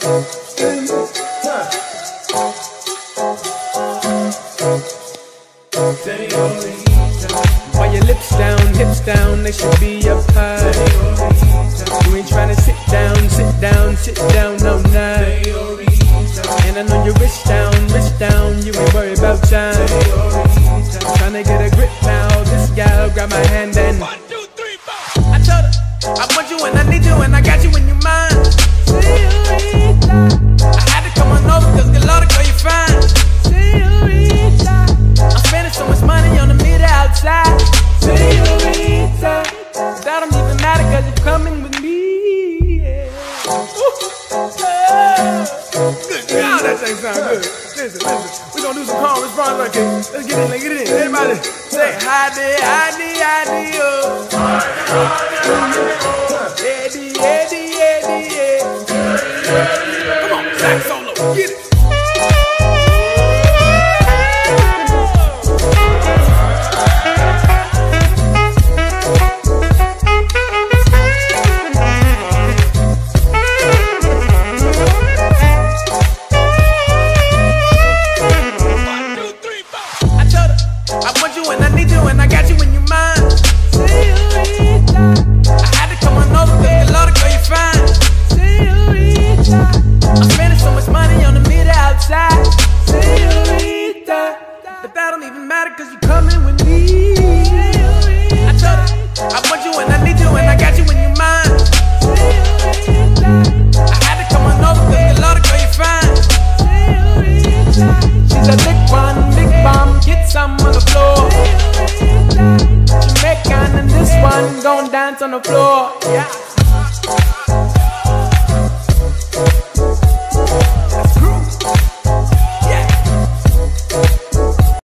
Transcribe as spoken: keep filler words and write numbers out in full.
While your lips down, hips down, they should be up high. You ain't tryna sit down, sit down, sit down, no night. And I know your wrist down, wrist down, you ain't worried about time. Tryna get a grip now, this gal grab my hand and one, two, three, four. I told her, I want you and I need you and I got you in your mind. I had to come on over cause good Lord, girl, you fine. I'm spending so much money on the meter outside. Señorita, that don't even matter cause you're coming with me. Yeah. Good God, that thing sound good. Listen, listen, we gonna do some call response like this. Let's get in, let's get in. Everybody say hi there, hi there, hi there, oh. Eddie, Eddie, Eddie, Eddie. Come on, sax solo, get it. On the floor, yeah.